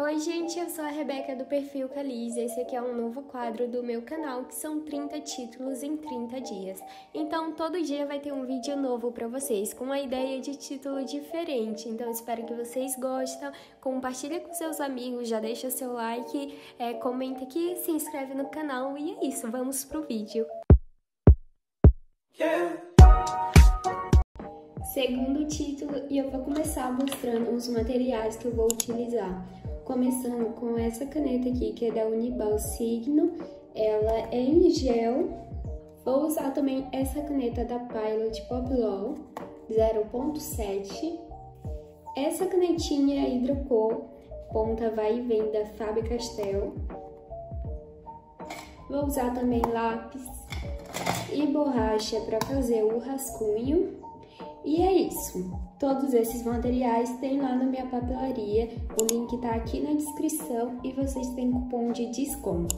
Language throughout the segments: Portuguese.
Oi gente, eu sou a Rebeca do perfil Caliz. Esse aqui é um novo quadro do meu canal, que são 30 títulos em 30 dias. Então todo dia vai ter um vídeo novo pra vocês, com uma ideia de título diferente. Então espero que vocês gostem, compartilha com seus amigos, já deixa seu like, comenta aqui, se inscreve no canal e é isso, vamos pro vídeo. Segundo título, e eu vou começar mostrando os materiais que eu vou utilizar. Começando com essa caneta aqui, que é da Uniball Signo, ela é em gel. Vou usar também essa caneta da Pilot Poplol 0.7. Essa canetinha hidrocor, ponta vai e vem da Faber-Castell. Vou usar também lápis e borracha para fazer o rascunho. E é isso. Todos esses materiais tem lá na minha papelaria. O link tá aqui na descrição e vocês têm cupom de desconto.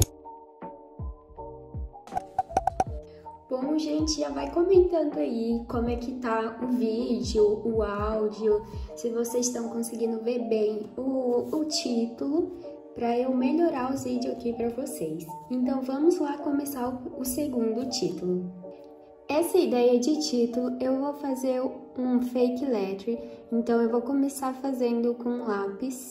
Bom, gente, já vai comentando aí como é que tá o vídeo, o áudio, se vocês estão conseguindo ver bem o título, para eu melhorar os vídeos aqui para vocês. Então vamos lá começar o segundo título. Essa ideia de título eu vou fazer um fake letter, então eu vou começar fazendo com lápis.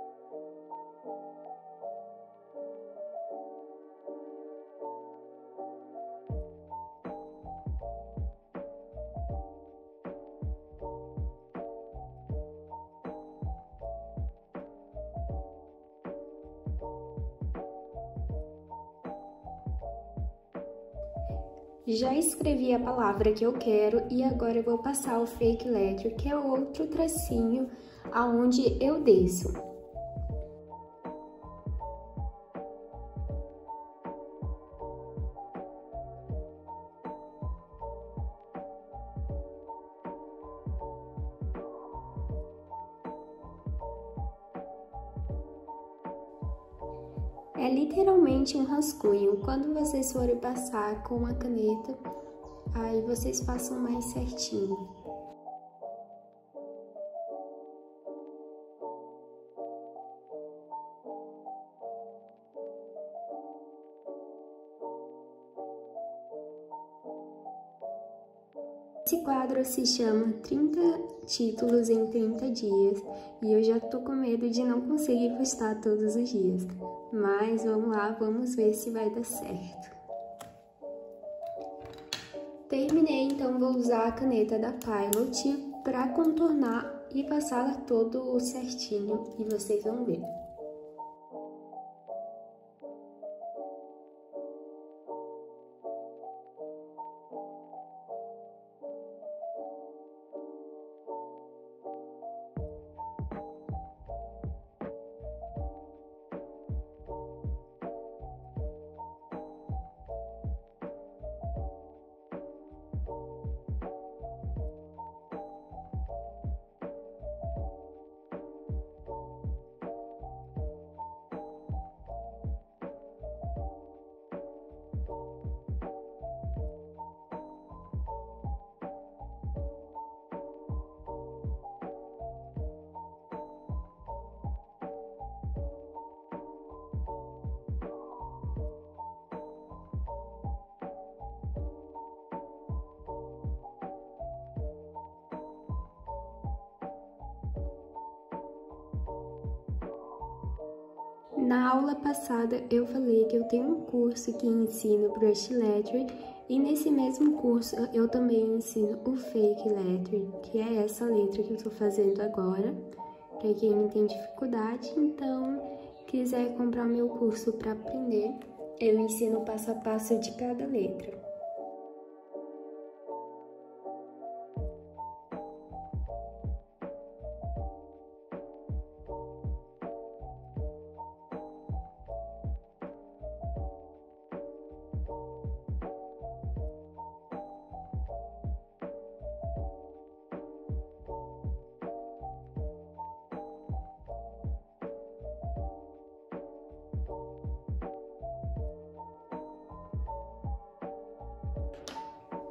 Já escrevi a palavra que eu quero e agora eu vou passar o fake letter, que é outro tracinho aonde eu desço. É literalmente um rascunho. Quando vocês forem passar com a caneta, aí vocês passam mais certinho. Esse quadro se chama 30 títulos em 30 dias e eu já tô com medo de não conseguir postar todos os dias. Mas vamos lá, vamos ver se vai dar certo. Terminei, então vou usar a caneta da Pilot para contornar e passar todo certinho e vocês vão ver. Na aula passada eu falei que eu tenho um curso que ensino Brush Letter e nesse mesmo curso eu também ensino o Fake Letter, que é essa letra que eu tô fazendo agora, para quem tem dificuldade. Então, quiser comprar meu curso para aprender, eu ensino passo a passo de cada letra.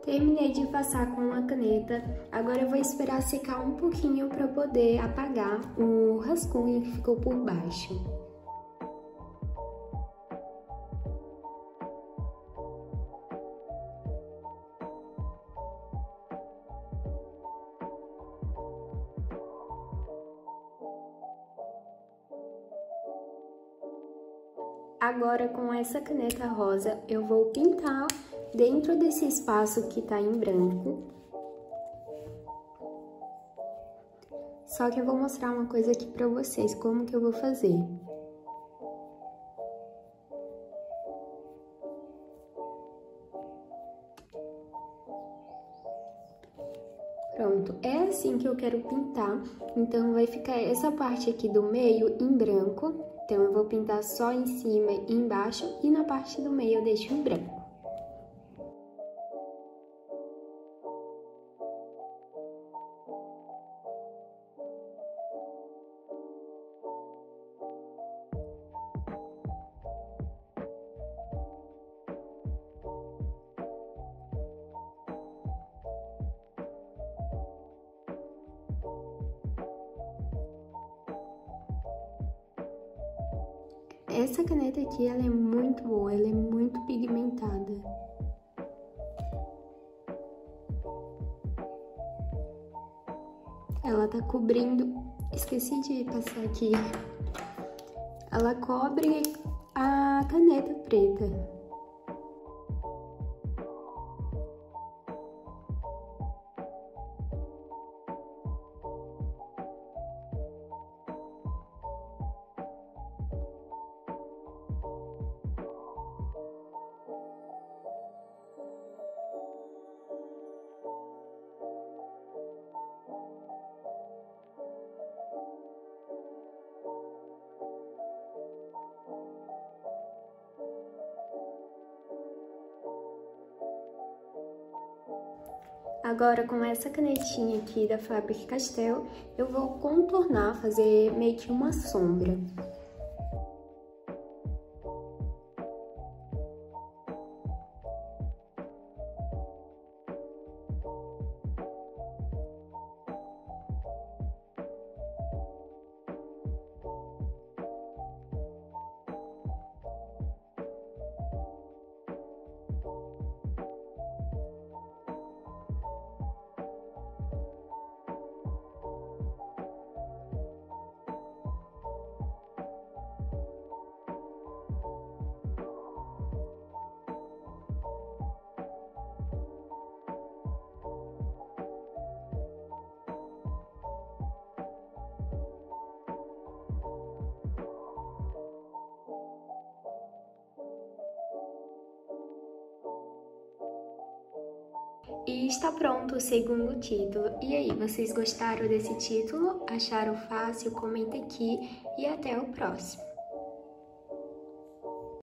Terminei de passar com a caneta, agora eu vou esperar secar um pouquinho para poder apagar o rascunho que ficou por baixo. Agora, com essa caneta rosa, eu vou pintar dentro desse espaço que tá em branco. Só que eu vou mostrar uma coisa aqui pra vocês, como que eu vou fazer. Pronto, é assim que eu quero pintar, então vai ficar essa parte aqui do meio em branco, então eu vou pintar só em cima e embaixo, e na parte do meio eu deixo em branco. Essa caneta aqui, ela é muito boa, ela é muito pigmentada. Ela tá cobrindo... Esqueci de passar aqui. Ela cobre a caneta preta. Agora, com essa canetinha aqui da Faber-Castell, eu vou contornar, fazer meio que uma sombra. E está pronto o segundo título. E aí, vocês gostaram desse título? Acharam fácil? Comenta aqui e até o próximo.